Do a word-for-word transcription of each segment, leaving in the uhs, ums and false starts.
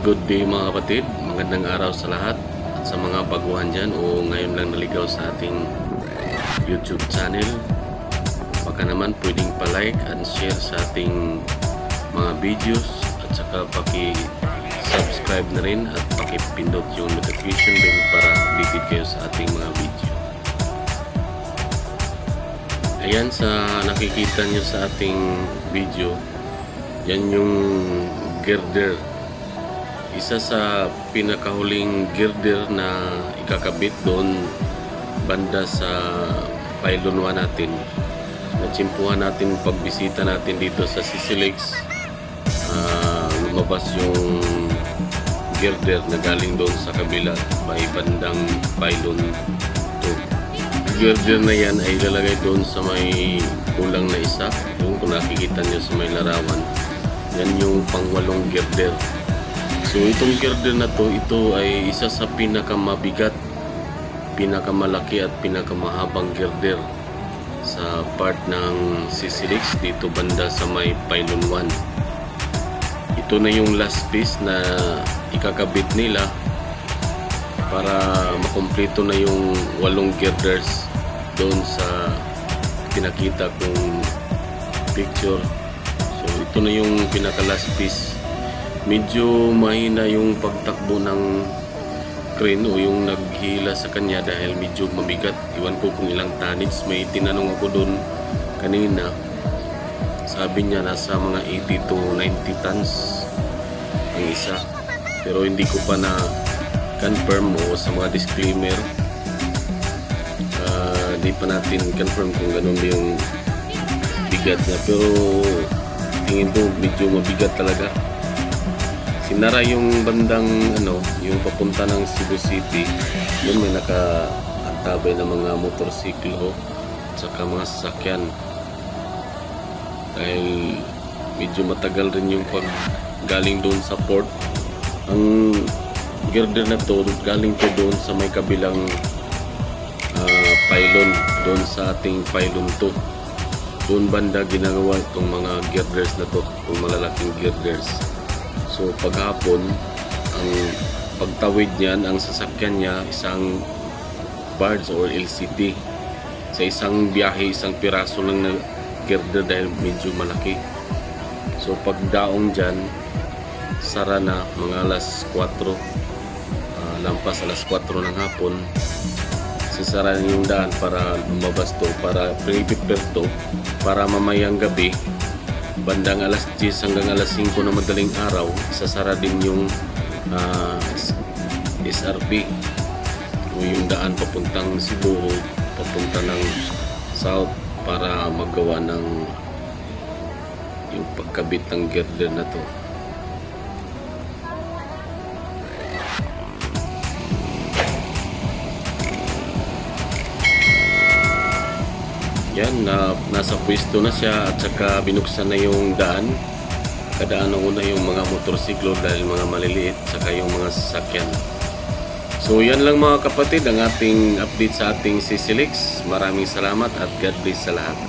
good day mga kapatid, magandang araw sa lahat at sa mga baguhan dyan o ngayon lang naligaw sa ating YouTube channel. Baka naman pwedeng pa-like and share sa ating mga videos at saka paki-subscribe na rin at paki-pindot yung notification bell para updated kayo sa ating mga video. Ayan, sa nakikita nyo sa ating video, yan yung girder. Isa sa pinakahuling girder na ikakabit doon banda sa pylon one natin. Natsimpuhan natin pagbisita natin dito sa Sisilix. Uh, lumabas yung girder na galing doon sa kabila by bandang pylon two. Girder na yan ay ilalagay doon sa may kulang na isa. Yung kung nakikita nyo sa may larawan, yan yung pangwalong girder. So itong girder na to, ito ay isa sa pinakamabigat, pinakamalaki at pinakamahabang girder sa part ng Sisilix dito banda sa may pylon one. Ito na yung last piece na ikakabit nila para makumpleto na yung walong girders doon sa pinakita kong picture. So ito na yung pinaka last piece. Medyo mahina yung pagtakbo ng crane o yung naghila sa kanya dahil medyo mabigat. Iwan ko kung ilang tonnage. May tinanong ako doon kanina. Sabi niya nasa mga eighty to ninety tons ang isa. Pero hindi ko pa na confirm o sa mga disclaimer. Uh, di pa natin confirm kung ganun yung bigat niya. Pero tingin ko medyo mabigat talaga. Sinara yung bandang ano, yung papunta ng Cebu City. Doon may nakaantabay na mga motorsiklo at saka mga sasakyan. Dahil medyo matagal rin yung pag galing doon sa port. Ang girder na to, galing to doon sa may kabilang uh, pylon, doon sa ating pylon two. Doon banda ginagawa itong mga girders na to, itong malalaking girders. So paghapon, ang pagtawid niyan, ang sasakyan niya, isang barge or L C T. Sa isang biyahe, isang piraso lang na girder dahil medyo malaki. So pagdaong dyan, sara na mga alas kwatro, uh, lampas alas kwatro ng hapon. Sisara na yung daan para lumabas to, para pre-prepare to, para mamayang gabi bandang alas diyes hanggang alas singko na madaling araw, sasara din yung uh, S R P o yung daan papuntang Cebu, papunta ng south para magawa ng yung pagkabit ng girder na to. Yan, na, nasa pwesto na siya at saka binuksan na yung daan. Kadaan na una yung mga motorsiklo dahil mga maliliit saka yung mga sasakyan. So yan lang mga kapatid ang ating update sa ating Sisilix. Maraming salamat at God bless sa lahat.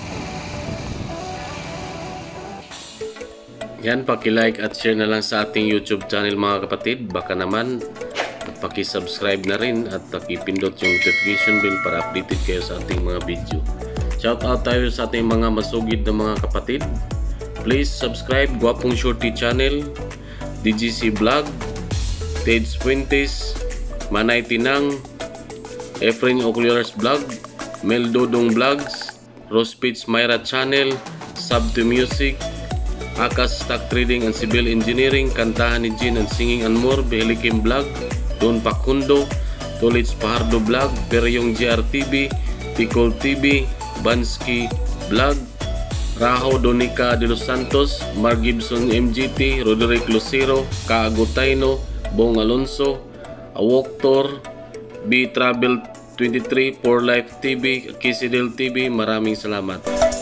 Yan, paki-like at share na lang sa ating YouTube channel mga kapatid. Baka naman paki-subscribe na rin at paki-pindot yung notification bell para updated kayo sa ating mga video. Shout out tayo sa ating mga masugid na mga kapatid. Please subscribe Guapong Shorty Channel, D G C Vlog, Teds Fuentes, Manay Tinang, Efren Oculars Vlog, Mel Dodong Vlogs, Rose Pitch Myra Channel, Sub to Music, Akas Stock Trading and Civil Engineering, Kantahan ni Jin and Singing and More, Behelikim Vlog, Don Pakundo, Tulits Pahardo Vlog, Peryong G R T V, Ticol T V, Bansky Vlog, Raho Donica de los Santos, Mark Gibson M G T, Roderick Lucero, Kaagutayno, Bong Alonso, Awoktor, B Travel twenty-three, For Life T V, Kisidel T V. Maraming salamat.